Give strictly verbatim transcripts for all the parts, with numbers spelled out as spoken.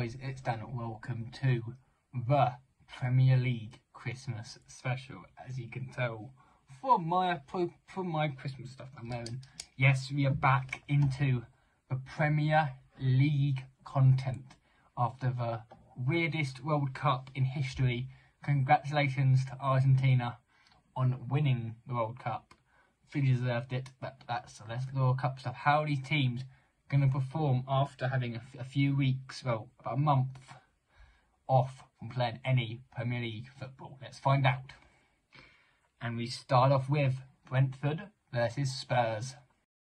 boys, it's Dan. Welcome to the Premier League Christmas special. As you can tell from my from my Christmas stuff I'm wearing, yes, we are back into the Premier League content after the weirdest World Cup in history. Congratulations to Argentina on winning the World Cup. Fully deserved it, but that's the rest of the World Cup stuff. How are these teams going to perform after having a, a few weeks, well, about a month off from playing any Premier League football? Let's find out. And we start off with Brentford versus Spurs.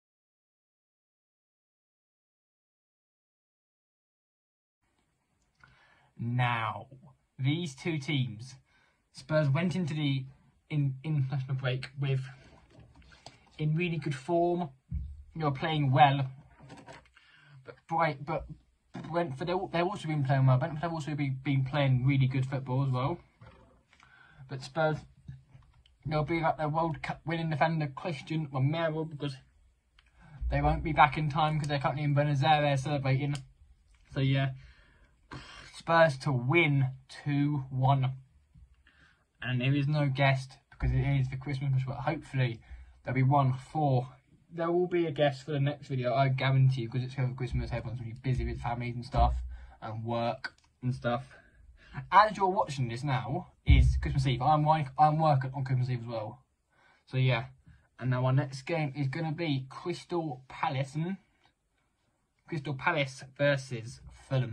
Now, these two teams, Spurs went into the in, international break with in really good form. You know, playing well. But Bright, but Brentford, they've also been playing well. Brentford have also been, been playing really good football as well. But Spurs, they'll be like their World Cup winning defender Christian Romero, because they won't be back in time because they're currently in Buenos Aires celebrating. So yeah, Spurs to win two one. And there is no guest because it is the Christmas special. But hopefully there'll be one for. There will be a guest for the next video, I guarantee you, because it's over Christmas. Everyone's going to be busy with families and stuff, and work and stuff. As you're watching this now, is Christmas Eve. I'm I'm working on Christmas Eve as well. So yeah, and now our next game is going to be Crystal Palace. Hmm? Crystal Palace versus Fulham.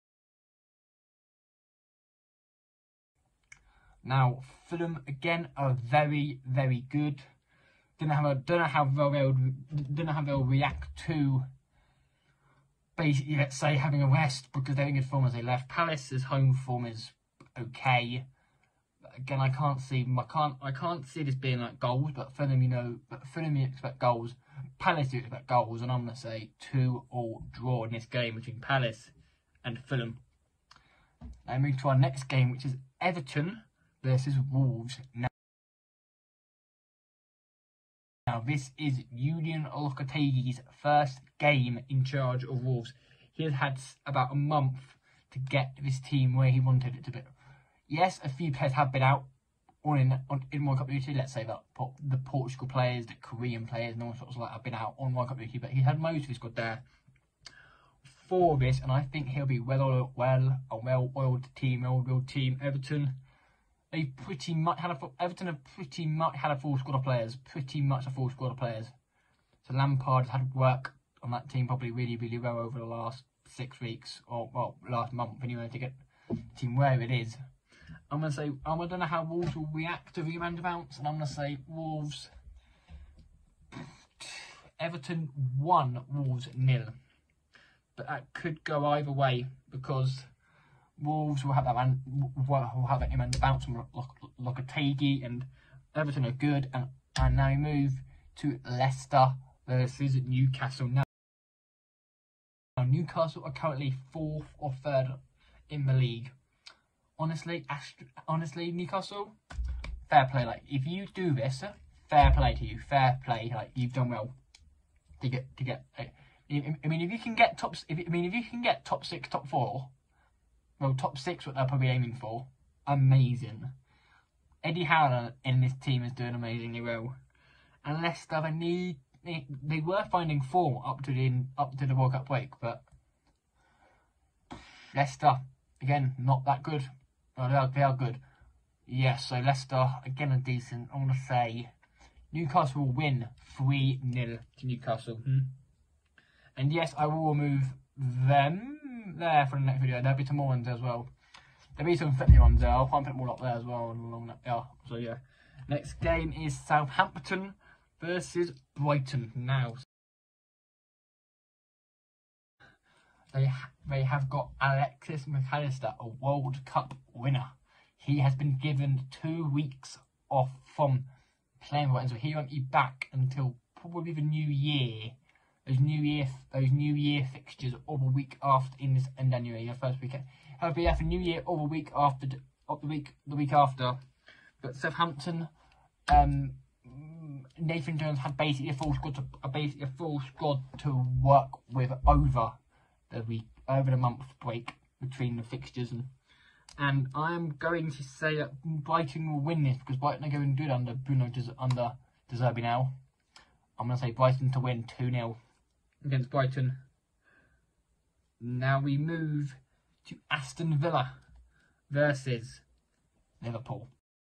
Now Fulham again are very very good. Don't know how don't know how they'll don't know how they'll react to basically, let's say, having a rest, because they're in good form as they left. Palace's home form is okay. But again, I can't see I can't I can't see this being like goals, but Fulham, you know, but Fulham you expect goals. Palace you expect goals, and I'm gonna say two all draw in this game between Palace and Fulham. Now move to our next game, which is Everton versus Wolves. Now. Now, this is Julian Lopetegui's first game in charge of Wolves. He has had about a month to get this team where he wanted it to be. Yes, a few players have been out or in on, in World Cup duty. Let's say that the Portugal players, the Korean players, and all sorts of like have been out on World Cup duty. But he had most of his squad there for this, and I think he'll be well, well, a well-oiled team, well-oiled team. Everton. They pretty much had a Everton have pretty much had a full squad of players, pretty much a full squad of players. So Lampard has had work on that team probably really, really well over the last six weeks or well last month anyway to get the team where it is. I'm gonna say I don't know how Wolves will react to the amount of bounce, and I'm gonna say Wolves. Everton one, Wolves nil, but that could go either way because Wolves will have that man, will have that man to bounce from Lopetegui, and Everton are good. And, and now we move to Leicester versus Newcastle. Now, now Newcastle are currently fourth or third in the league. Honestly, Astro, honestly, Newcastle, fair play. Like if you do this, fair play to you. Fair play. Like you've done well to get to get. I mean, if you can get top, if I mean, if you can get top six, top four. Well, top six, what they're probably aiming for. Amazing. Eddie Howe in this team is doing amazingly well. And Leicester, they need they, they were finding form up to the up to the World Cup break, but Leicester again not that good. Oh, they are they are good. Yes, so Leicester again are decent. I want to say Newcastle will win three nil to Newcastle. Hmm. And yes, I will remove them there for the next video. There'll be some more ones as well. There'll be some fifty ones there. I'll try and put more up there as well along that. Yeah. So yeah. Next game is Southampton versus Brighton. Now they ha they have got Alexis McAllister, a World Cup winner. He has been given two weeks off from playing Brighton, so he won't be back until probably the new year. Those New Year, those New Year fixtures of a week after in this in January, the first weekend. However, yeah, for New Year of a week after, of the week, the week after. But Southampton, um, Nathan Jones had basically a full squad to basically a full squad to work with over the week, over the month break. between the fixtures, and and I'm going to say that Brighton will win this because Brighton are going good under Bruno Des- under De Zerbi now. I'm going to say Brighton to win two nil against Brighton. Now we move to Aston Villa versus Liverpool.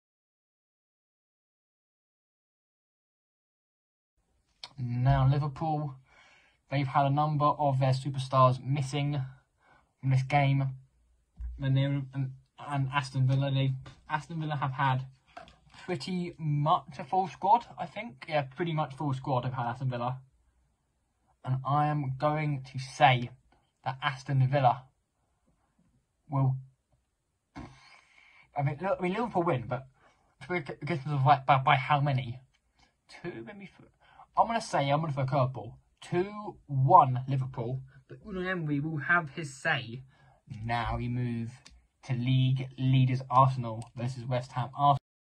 Now Liverpool, they've had a number of their superstars missing from this game, and, and, and Aston Villa, they Aston Villa have had pretty much a full squad. I think, yeah, pretty much full squad have had Aston Villa, and I am going to say that Aston Villa will. I mean, I mean Liverpool win, but because of like by, by how many? Two, maybe. Three. I'm going to say, I'm going to throw a curveball. two one Liverpool, but Unai Emery will have his say. Now we move to league leaders Arsenal versus West Ham.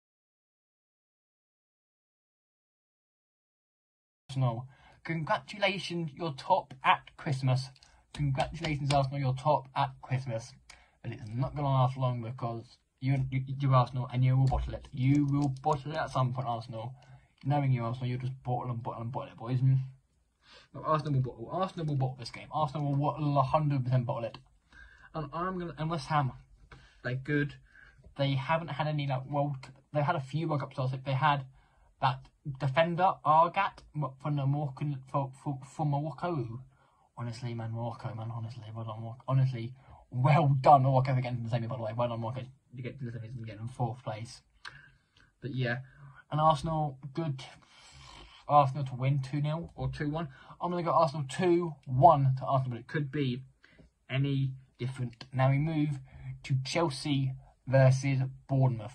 Arsenal, congratulations, you're top at Christmas. Congratulations, Arsenal, you're top at Christmas. But it's not going to last long because you, you, you're Arsenal and you will bottle it. You will bottle it at some point, Arsenal. Knowing you, Arsenal, you'll just bottle and bottle and bottle it, boys. But Arsenal will bottle. Arsenal will bottle this game. Arsenal will bottle one hundred percent bottle it. And I'm gonna. And West Ham, they're good. They haven't had any like World. They had a few World Cup starts. They had that defender Argat from the Morocco for from Morocco. Honestly, man, Morocco, man. Honestly, well done, Morocco. Honestly, well done, Morocco, for getting to the semi. By the way, well done, Morocco. You get to the semis and get in fourth place. But yeah. And Arsenal, good. Arsenal to win two nil or two one. I'm going to go Arsenal two one to Arsenal, but it could be any different. Now we move to Chelsea versus Bournemouth.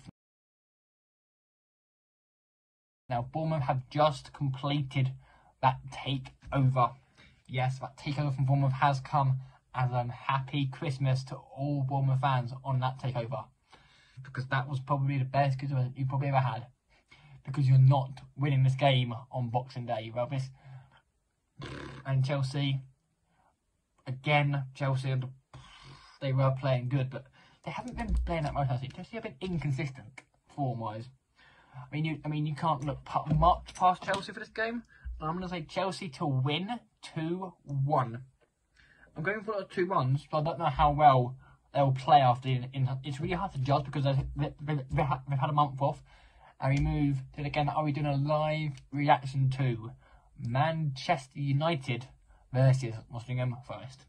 Now, Bournemouth have just completed that takeover. Yes, that takeover from Bournemouth has come as a happy Christmas to all Bournemouth fans on that takeover. Because that was probably the best Christmas you probably ever had. Because you're not winning this game on Boxing Day. Well, this and Chelsea, again, Chelsea, they were playing good, but they haven't been playing that much. Chelsea have been inconsistent form-wise. I mean, you, I mean, you can't look much past Chelsea for this game. I'm going to say Chelsea to win two one. I'm going for two runs, but I don't know how well they'll play after. In, in, it's really hard to judge because they've, they've, they've had a month off. And we move to the game. Are we doing a live reaction to Manchester United versus Nottingham Forest?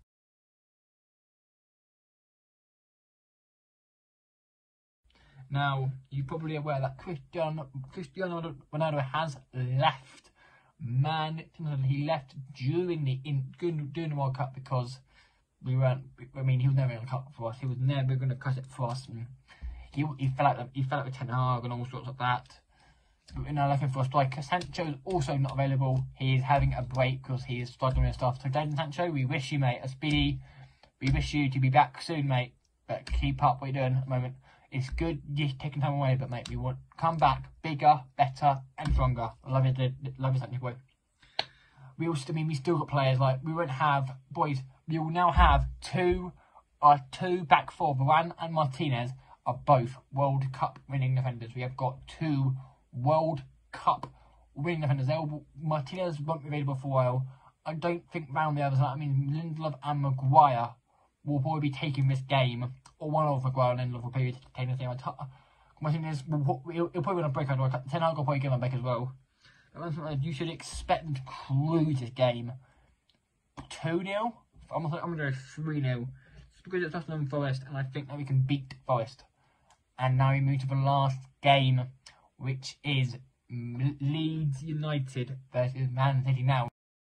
Now, you're probably aware that Cristiano, Cristiano Ronaldo has left Man. He left during the in during the World Cup because we weren't. I mean, he was never going to cut it for us. He was never going to cut it for us. And he he fell out. He fell out with Ten Hag and all sorts of that. We're now looking for a striker. Sancho is also not available. He is having a break because he is struggling with stuff. So, Jadon Sancho, we wish you, mate, a speedy. We wish you to be back soon, mate. But keep up what you're doing at the moment. It's good you're taking time away, but mate, we want come back bigger, better, and stronger. I love it, love it, Sancho boy. We also, I mean, we still got players like we won't have boys. We will now have two, our two back four, Varane and Martinez, are both World Cup winning defenders. We have got two World Cup winning defenders. They'll, Martinez won't be available for a while. I don't think round the others. I mean, Lindelof and Maguire will probably be taking this game, or one of Maguire and Lindelof will probably be taking this game. Martinez will he'll, he'll probably want to break out. Ten Hag will probably give him back as well. You should expect them to cruise this game. two nil? I'm going to go three nil. It's because it's Tottenham Forest, and I think that we can beat Forest. And now we move to the last game, which is Leeds United versus Man City. Now,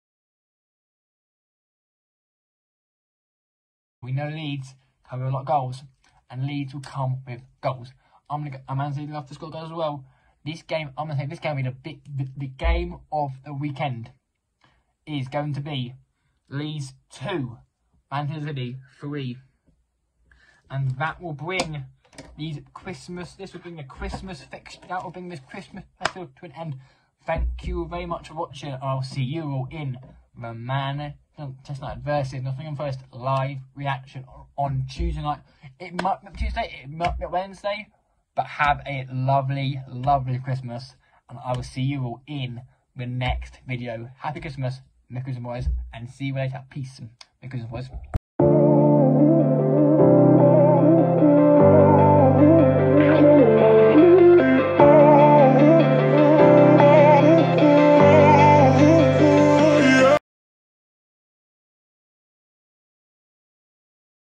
we know Leeds have a lot of goals, and Leeds will come with goals. I'm gonna go, Man City love to score goals as well. This game, I'm gonna say this game will be the big, the, the game of the weekend is going to be Leeds two, Manchester City three, and that will bring these Christmas. This will bring the Christmas fixture. That will bring this Christmas festival to an end. Thank you very much for watching. I'll see you all in the Man Manchester United versus Nottingham Forest live reaction on Tuesday night. It might be Tuesday, it might be Wednesday, but have a lovely, lovely Christmas, and I will see you all in the next video. Happy Christmas, Mickles and Boys, and see you later. Peace, Mickles and Boys.